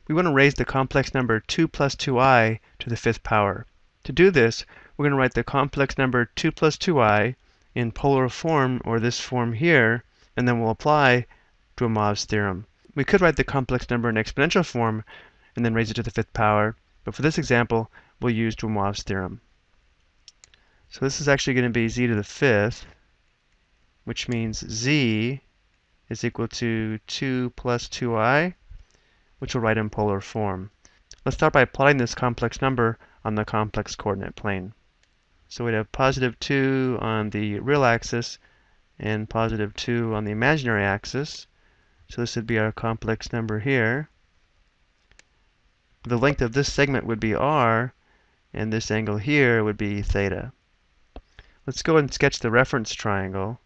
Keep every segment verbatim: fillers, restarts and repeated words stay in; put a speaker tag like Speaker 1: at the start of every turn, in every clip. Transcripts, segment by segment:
Speaker 1: we want to raise the complex number two plus two i to the fifth power. To do this, we're going to write the complex number two plus two i in polar form, or this form here, and then we'll apply Demoivre's theorem. We could write the complex number in exponential form and then raise it to the fifth power, but for this example, we'll use Demoivre's theorem. So this is actually going to be z to the fifth, which means z is equal to two plus two i, which we'll write in polar form. Let's start by plotting this complex number on the complex coordinate plane. So we'd have positive two on the real axis and positive two on the imaginary axis. So this would be our complex number here. The length of this segment would be r, and this angle here would be theta. Let's go and sketch the reference triangle.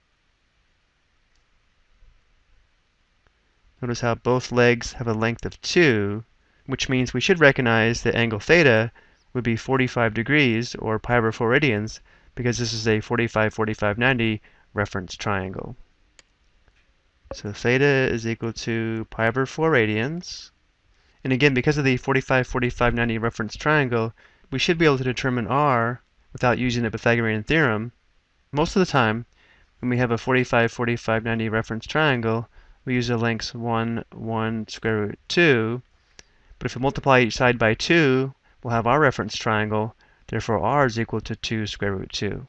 Speaker 1: Notice how both legs have a length of two, which means we should recognize that angle theta would be forty-five degrees, or pi over four radians, because this is a forty-five, forty-five, ninety reference triangle. So theta is equal to pi over four radians. And again, because of the forty-five, forty-five, ninety reference triangle, we should be able to determine r without using the Pythagorean theorem. Most of the time, when we have a forty-five, forty-five, ninety reference triangle, we use the lengths one, one, square root two. But if we multiply each side by two, we'll have our reference triangle. Therefore, r is equal to two square root two.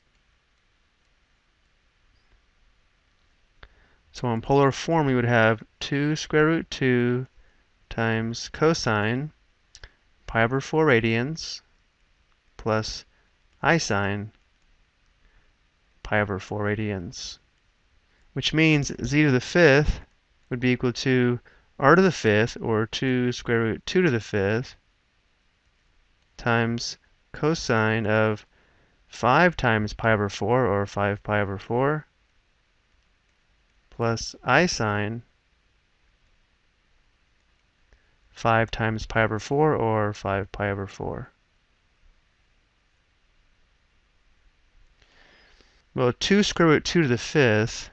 Speaker 1: So in polar form, we would have two square root two times cosine pi over four radians plus I sine pi over four radians, which means z to the fifth would be equal to r to the fifth, or two square root two to the fifth, times cosine of five times pi over four, or five pi over four, plus I sine five times pi over four, or five pi over four. Well, two square root two to the fifth,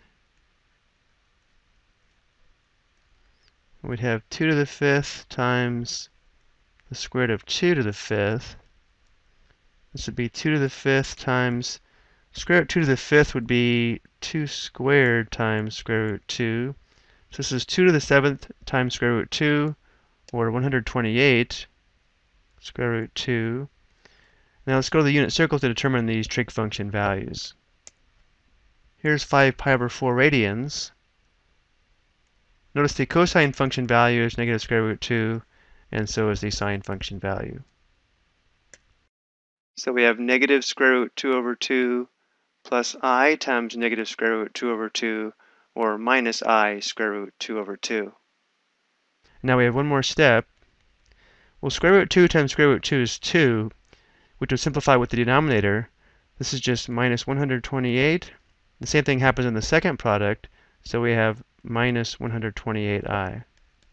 Speaker 1: we'd have two to the fifth times the square root of two to the fifth. This would be two to the fifth times square root two to the fifth would be two squared times square root two. So this is two to the seventh times square root two, or one hundred twenty-eight square root two. Now let's go to the unit circle to determine these trig function values. Here's five pi over four radians. Notice the cosine function value is negative square root two, and so is the sine function value. So we have negative square root two over two plus I times negative square root two over two, or minus I square root two over two. Now we have one more step. Well, square root two times square root two is two, which would simplify with the denominator. This is just minus one hundred twenty-eight. The same thing happens in the second product, so we have minus one hundred twenty-eight i.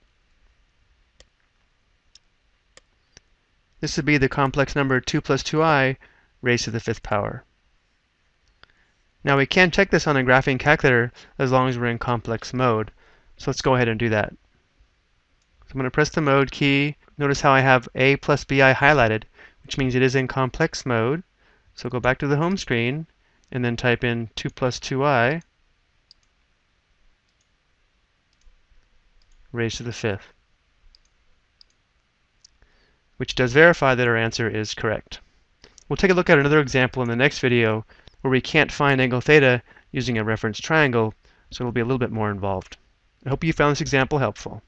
Speaker 1: This would be the complex number two plus two i raised to the fifth power. Now we can check this on a graphing calculator as long as we're in complex mode. So let's go ahead and do that. So I'm going to press the mode key. Notice how I have a plus bi highlighted, which means it is in complex mode. So go back to the home screen and then type in two plus two i raised to the fifth, which does verify that our answer is correct. We'll take a look at another example in the next video where we can't find angle theta using a reference triangle, so it'll be a little bit more involved. I hope you found this example helpful.